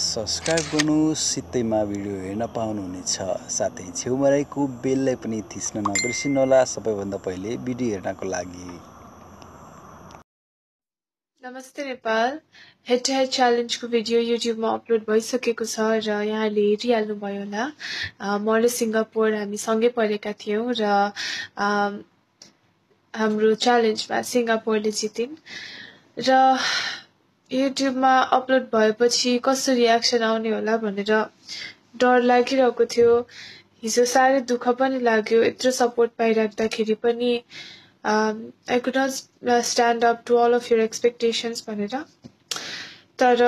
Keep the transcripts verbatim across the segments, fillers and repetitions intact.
Subscribe गर्नुहोस् सित्तैमा video हेर्न पाउनुहुनेछ साथै छेउमा रहेको बेललाई पनि थिच्न नबिर्सिनुहोला सबैभन्दा पहिले भिडियो हेर्नको लागि। नमस्ते नेपाल हेड टु हेड च्यालेन्जको भिडियो युट्युबमा अपलोड भइसकेको छ र यहाँले हेरिहाल्नुभयो होला। म र सिङ्गापुर हामी सँगै पढेका थियौँ र हाम्रो च्यालेन्जमा सिङ्गापुरले जितिन् र युट्युबमा अपलोड भएपछि कस्तो रियाक्सन आउने होला भनेर डर लागिरहेको थियो। हिजो साह्रै दुःख पनि लाग्यो यत्रो सपोर्ट पाइराख्दाखेरि पनि I could not stand up to all of your expectations भनेर। तर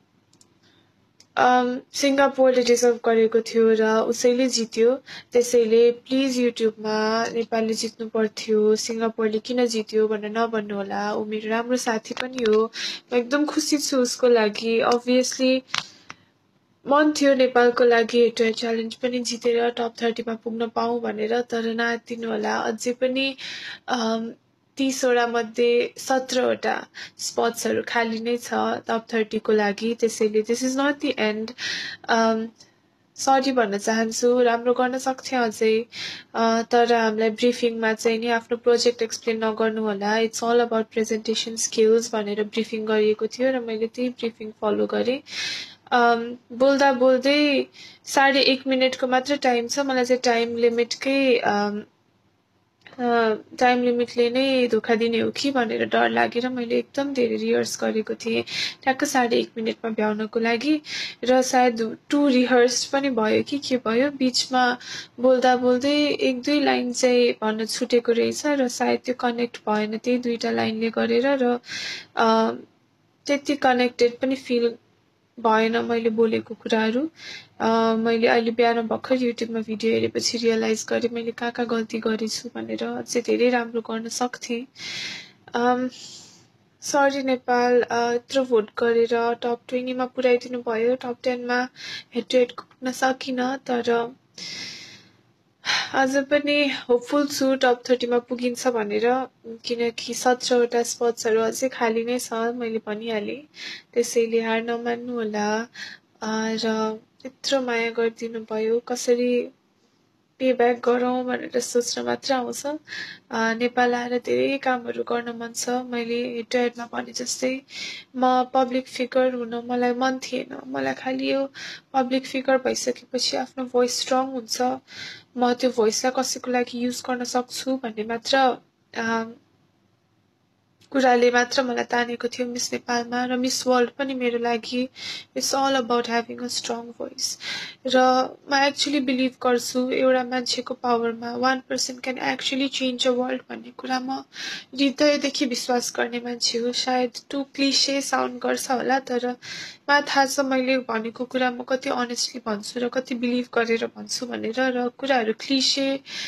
सिङ्गापुरले डिजर्भ गरेको थियो र उसैले जित्यो। त्यसैले प्लिज युट्युबमा नेपालले जित्नु पर्थ्यो सिङ्गापुरले किन जित्यो भनेर नभन्नु होला। ऊ मेरो राम्रो साथी पनि हो, म एकदम खुसी छु उसको लागि। अभियसली मन थियो नेपालको लागि हेड टु हेड च्यालेन्ज पनि जितेर टप थर्टीमा पुग्न पाऊँ भनेर, तर नआत्तिनु होला। अझै पनि तीसवटा मध्ये सत्रवटा स्पट्सहरू खाली नै छ टप थर्टीको लागि। त्यसैले this is not the end. Sorry भन्न चाहन्छु, राम्रो गर्न सक्थेँ अझै, तर हामीलाई ब्रिफिङमा चाहिँ नि आफ्नो प्रोजेक्ट एक्सप्लेन नगर्नु होला, it's all about presentation skills भनेर ब्रिफिङ गरिएको थियो र मैले त्यही ब्रिफिङ फलो गरेँ। बोल्दा बोल्दै साढे एक मिनटको मात्र टाइम छ। मलाई चाहिँ टाइम लिमिटकै टाइम लिमिटले नै धोका दिने हो कि भनेर डर लागेर मैले एकदम धेरै रिहर्स गरेको थिएँ ट्याक्क साढे एक मिनटमा भ्याउनको लागि। र सायद टु रिहर्स पनि भयो कि के भयो, बिचमा बोल्दा बोल्दै एक दुई लाइन चाहिँ भन्न छुटेको रहेछ र सायद त्यो कनेक्ट भएन त्यही दुईवटा लाइनले गरेर, र त्यति कनेक्टेड पनि फिल भएन मैले बोलेको कुराहरू। मैले अहिले बिहान भर्खर युट्युबमा भिडियो हेरेपछि रियलाइज गरेँ मैले कहाँ कहाँ गल्ती गरेछु भनेर, अझै धेरै राम्रो गर्न सक्थेँ। सरी नेपाल, यत्रो भोट गरेर टप ट्वेन्टीमा पुऱ्याइदिनु भयो, टप टेनमा हेड टु हेड पुग्न सकिनँ, तर अझ पनि होपफुल छु टप थर्टीमा पुगिन्छ भनेर, किनकि सत्रवटा स्पट्सहरू अझै खाली नै छ मैले भनिहालेँ। त्यसैले हार नमान्नु होला र यत्रो माया गरिदिनु भयो, कसरी पे ब्याक गरौँ भनेर सोच्न मात्र आउँछ। नेपाल आएर धेरै कामहरू गर्न मन छ। मैले हेड टु हेडमा भने जस्तै म पब्लिक फिगर हुन मलाई मन थिएन। मलाई खालि यो पब्लिक फिगर भइसकेपछि आफ्नो भोइस स्ट्रङ हुन्छ, म त्यो भोइसलाई कसैको लागि युज गर्न सक्छु भन्ने मात्र कुराले मात्र मलाई तानेको थियो मिस नेपालमा। र मिस वर्ल्ड पनि मेरो लागि it's all about having a strong voice. र म एक्चुली बिलिभ गर्छु एउटा मान्छेको पावरमा, one person can actually change a world भन्ने कुरा म हृदयदेखि विश्वास गर्ने मान्छे हो। सायद टु क्लिसे साउन्ड गर्छ होला, तर मलाई थाहा छ मैले भनेको कुरा म कति अनेस्टली भन्छु र कति बिलिभ गरेर भन्छु भनेर, र कुराहरू क्लिसे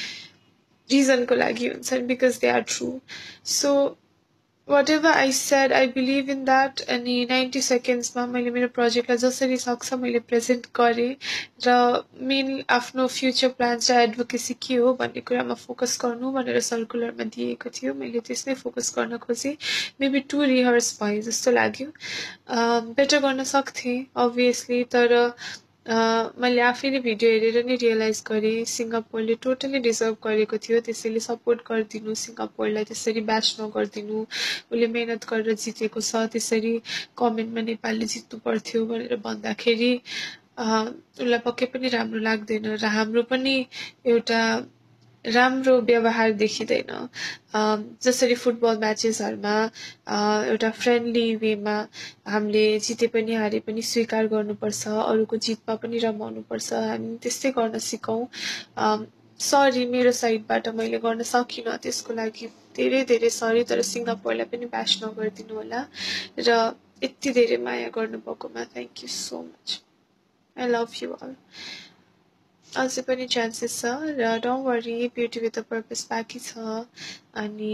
रिजनको लागि हुन्छन्, because they are true. So whatever I said, I believe in that। अनि नाइन्टी सेकेन्ड्समा मैले मेरो प्रोजेक्टलाई जसरी सक्छ मैले प्रेजेन्ट गरेँ र मेन आफ्नो फ्युचर प्लान्स र एडभोकेसी के हो भन्ने कुरामा फोकस गर्नु भनेर सर्कुलरमा दिएको थियो। मैले त्यसमै फोकस गर्न खोजेँ। मेबी टु रिहर्स भए जस्तो लाग्यो, बेटर गर्न सक्थेँ अभियसली, तर मैले आफैले भिडियो हेरेर नै रियलाइज गरेँ सिङ्गापुरले टोटली डिजर्भ गरेको थियो। त्यसैले सपोर्ट गरिदिनु सिङ्गापुरलाई, त्यसरी ब्यास नगरिदिनु। उसले मेहनत गरेर जितेको छ, त्यसरी कमेन्टमा नेपालले जित्नु पर्थ्यो भनेर भन्दाखेरि उसलाई पक्कै पनि राम्रो लाग्दैन र हाम्रो पनि एउटा राम्रो व्यवहार देखिँदैन। जसरी फुटबल म्याचेसहरूमा एउटा फ्रेन्डली वेमा हामीले जिते पनि हारे पनि स्वीकार गर्नुपर्छ, अरूको जितमा पनि रमाउनुपर्छ, हामी त्यस्तै गर्न सिकौँ। सरी मेरो साइडबाट मैले गर्न सकिनँ, त्यसको लागि धेरै धेरै सरी। तर सिङ्गापुरलाई पनि ब्यास नगरिदिनु होला र यति धेरै माया गर्नुभएकोमा thank you so much. I love you all. अझै पनि चान्सेस छ र don't worry, beauty with a purpose बाँकी छ। अनि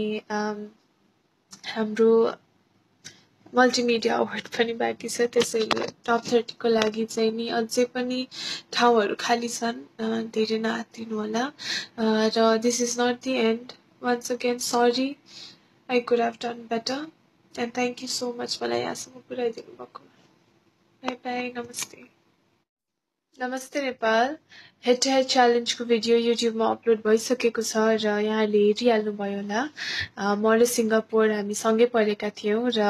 हाम्रो मल्टिमिडिया अवार्ड पनि बाँकी छ। त्यसैले टप थर्टीको लागि चाहिँ नि अझै पनि ठाउँहरू खाली छन्, धेरै नआत्तिनु होला। र this is not the end. Once again sorry, I could have done better and thank you so much मलाई यहाँसम्म पुऱ्याइदिनु भएकोमा। बाई बाई नमस्ते नमस्ते नेपाल हेड टु हेड च्यालेन्जको भिडियो युट्युबमा अपलोड भइसकेको छ र यहाँले हेरिहाल्नुभयो होला म र सिङ्गापुर हामी सँगै पढेका थियौँ र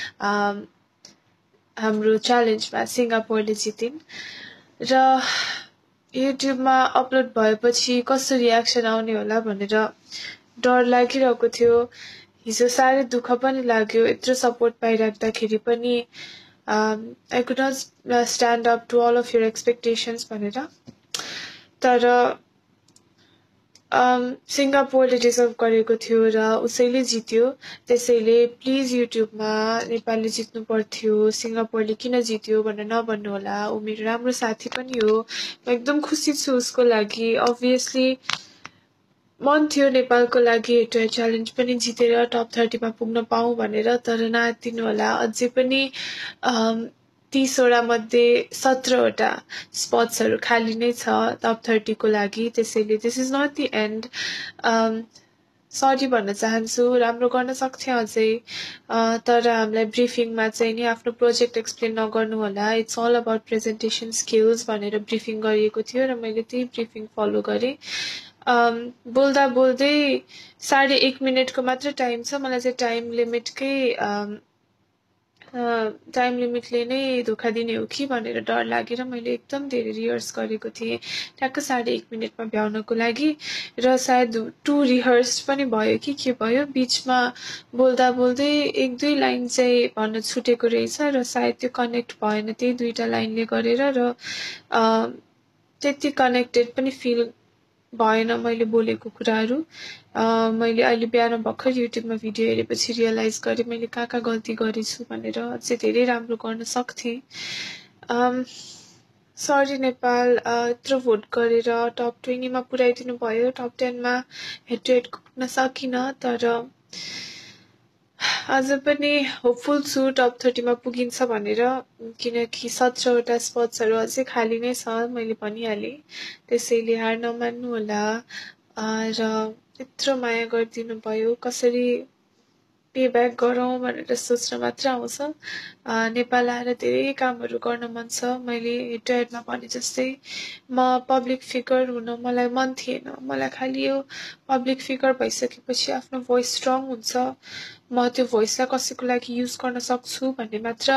हाम्रो च्यालेन्जमा सिङ्गापुरले जितिन् र युट्युबमा अपलोड भएपछि कस्तो रियाक्सन आउने होला भनेर डर लागिरहेको थियो हिजो साह्रै दुःख पनि लाग्यो यत्रो सपोर्ट पाइराख्दाखेरि पनि I could not stand up to all of your expectations भनेर तर सिङ्गापुरले डिजर्भ गरेको थियो र उसैले जित्यो त्यसैले प्लिज युट्युबमा नेपालले जित्नु पर्थ्यो सिङ्गापुरले किन जित्यो भनेर नभन्नु होला ऊ मेरो राम्रो साथी पनि हो म एकदम खुसी छु उसको लागि अभियसली मन थियो नेपालको लागि हेड टु हेड च्यालेन्ज पनि जितेर टप थर्टीमा पुग्न पाऊँ भनेर तर नआत्तिनु होला अझै पनि तीसवटा मध्ये सत्रवटा स्पट्सहरू खाली नै छ टप थर्टीको लागि त्यसैले this is not the end sorry भन्न चाहन्छु राम्रो गर्न सक्थेँ अझै तर हामीलाई ब्रिफिङमा चाहिँ नि आफ्नो प्रोजेक्ट एक्सप्लेन नगर्नु होला it's all about presentation skills भनेर ब्रिफिङ गरिएको थियो र मैले त्यही ब्रिफिङ फलो गरेँ बोल्दा बोल्दै साढे एक मिनटको मात्र टाइम छ मलाई चाहिँ टाइम लिमिटकै टाइम लिमिटले नै धोका दिने हो कि भनेर डर लागेर मैले एकदम धेरै रिहर्स गरेको थिएँ ट्याक्क साढे एक मिनटमा भ्याउनको लागि र सायद टु रिहर्स पनि भयो कि के भयो बिचमा बोल्दा बोल्दै एक दुई लाइन चाहिँ भन्न छुटेको रहेछ र सायद त्यो कनेक्ट भएन त्यही दुईवटा लाइनले गरेर र त्यति कनेक्टेड पनि फिल भएन मैले बोलेको कुराहरू मैले अहिले बिहान भर्खर युट्युबमा भिडियो हेरेपछि रियलाइज गरेँ मैले कहाँ कहाँ गल्ती गरेछु भनेर अझै धेरै राम्रो गर्न सक्थेँ सरी नेपाल यत्रो भोट गरेर टप ट्वेन्टीमा पुर्याइदिनु भयो टप टेनमा हेड टु हेड पुग्न सकिनँ तर अझ पनि होपफुल छु टप थर्टीमा पुगिन्छ भनेर किनकि सत्रवटा स्पट्सहरू अझै खाली नै छ मैले भनिहालेँ त्यसैले हार नमान्नु होला र यत्रो माया गरिदिनु भयो कसरी पे ब्याक गरौँ भनेर सोच्न मात्र आउँछ नेपाल आएर धेरै कामहरू गर्न मन छ मैले हेड टु हेडमा भने जस्तै म पब्लिक फिगर हुन मलाई मन थिएन मलाई खालि यो पब्लिक फिगर भइसकेपछि आफ्नो भोइस स्ट्रङ हुन्छ म त्यो भोइसलाई कसैको लागि युज गर्न सक्छु भन्ने मात्र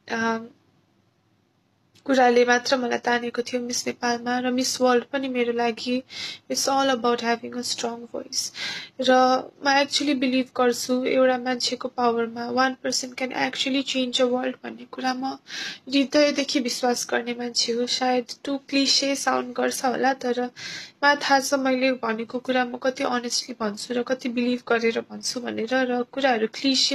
कुराले मात्र मलाई तानेको थियो मिस नेपालमा र मिस वर्ल्ड पनि मेरो लागि it's all about having a strong voice र म एक्चुली बिलिभ गर्छु एउटा मान्छेको पावरमा one person can actually change a world भन्ने कुरा म हृदयदेखि विश्वास गर्ने मान्छे हो सायद टु क्लिसे साउन्ड गर्छ होला तर मलाई थाहा छ मैले भनेको कुरा म कति अनेस्टली भन्छु र कति बिलिभ गरेर भन्छु भनेर र कुराहरू क्लिसे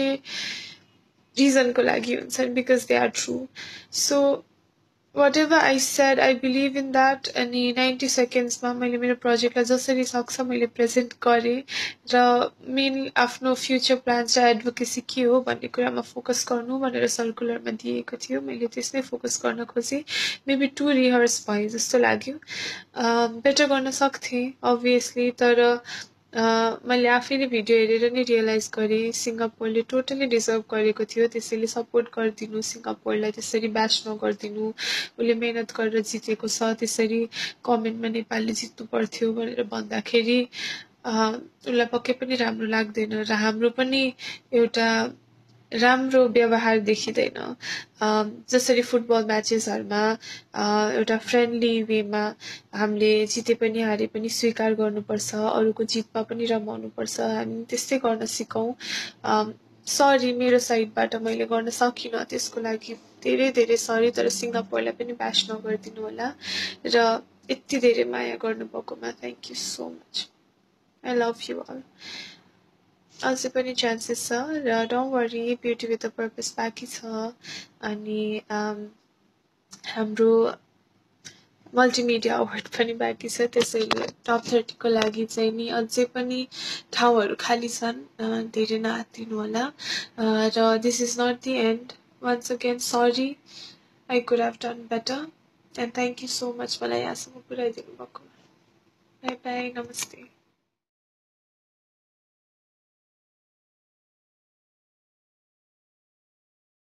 रिजनको लागि हुन्छन् because they are true so whatever I said, I believe in that अनि ninety seconds मा मैले मेरो प्रोजेक्टलाई जसरी सक्छ मैले प्रेजेन्ट गरेँ र मेन आफ्नो फ्युचर प्लान्स र एडभोकेसी के हो भन्ने कुरामा फोकस गर्नु भनेर सर्कुलरमा दिएको थियो मैले त्यसमै फोकस गर्न खोजेँ मेबी टु रिहर्स भए जस्तो लाग्यो बेटर गर्न सक्थेँ अभियसली तर मैले आफैले भिडियो हेरेर नै रियलाइज गरेँ सिङ्गापुरले टोटली डिजर्भ गरेको थियो त्यसैले सपोर्ट गरिदिनु सिङ्गापुरलाई त्यसरी ब्यास नगरिदिनु उसले मेहनत गरेर जितेको छ त्यसरी कमेन्टमा नेपालले जित्नु पर्थ्यो भनेर भन्दाखेरि उसलाई पक्कै पनि राम्रो लाग्दैन र हाम्रो पनि एउटा राम्रो व्यवहार देखिँदैन जसरी फुटबल म्याचेसहरूमा एउटा फ्रेन्डली वेमा हामीले जिते पनि हारे पनि स्वीकार गर्नुपर्छ अरूको जितमा पनि रमाउनुपर्छ हामी त्यस्तै गर्न सिकौँ सरी मेरो साइडबाट मैले गर्न सकिनँ त्यसको लागि धेरै धेरै सरी तर सिङ्गापुरलाई पनि ब्यास नगरिदिनु होला र यति धेरै माया गर्नुभएकोमा thank you so much I love you all अझै पनि चान्सेस छ र don't worry beauty with a purpose बाँकी छ अनि हाम्रो मल्टिमिडिया अवार्ड पनि बाँकी छ त्यसैले टप थर्टीको लागि चाहिँ नि अझै पनि ठाउँहरू खाली छन् धेरै नआत्तिनु होला र this is not the end once again sorry I could have done better and thank you so much मलाई यहाँसम्म पुऱ्याइदिनु भएकोमा बाई बाई नमस्ते